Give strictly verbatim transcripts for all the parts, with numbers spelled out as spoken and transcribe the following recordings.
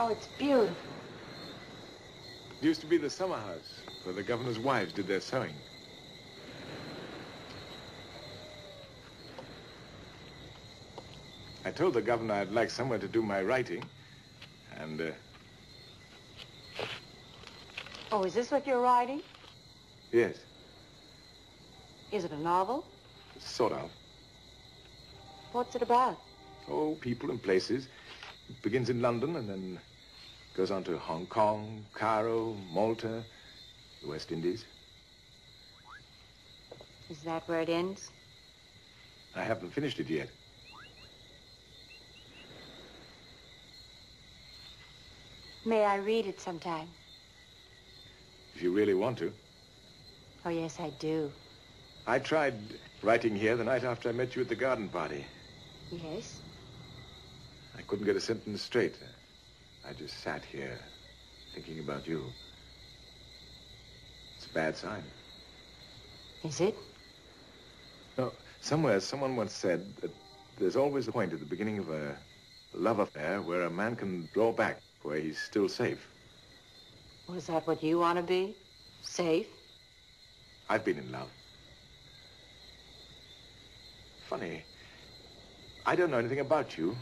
Oh, it's beautiful. It used to be the summer house where the governor's wives did their sewing. I told the governor I'd like somewhere to do my writing, and, uh... Oh, is this what you're writing? Yes. Is it a novel? Sort of. What's it about? Oh, people and places. It begins in London and then goes on to Hong Kong, Cairo, Malta, the West Indies. Is that where it ends? I haven't finished it yet. May I read it sometime? If you really want to. Oh, yes, I do. I tried writing here the night after I met you at the garden party. Yes? I couldn't get a sentence straight. I just sat here thinking about you. It's a bad sign. Is it? No, somewhere someone once said that there's always a point at the beginning of a love affair where a man can draw back, where he's still safe. Well, is that what you want to be? Safe? I've been in love. Funny. I don't know anything about you.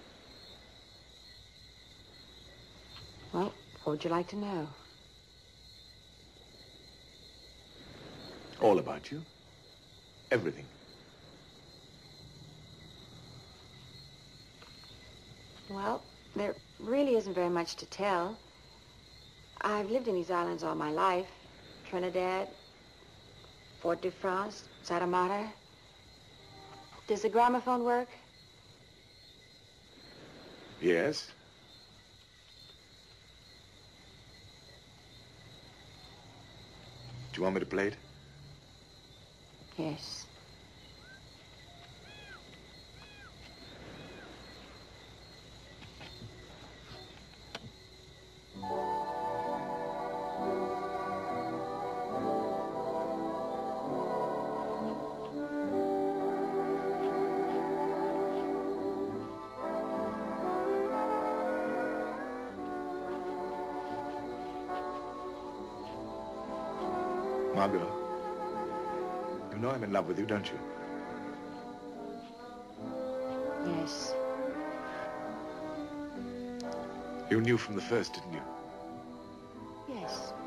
Well, what would you like to know? All about you. Everything. Well, there really isn't very much to tell. I've lived in these islands all my life. Trinidad, Fort de France, Santa Marta. Does the gramophone work? Yes. Do you want me to play it? Yes. Margot, you know I'm in love with you, don't you? Yes. You knew from the first, didn't you? Yes.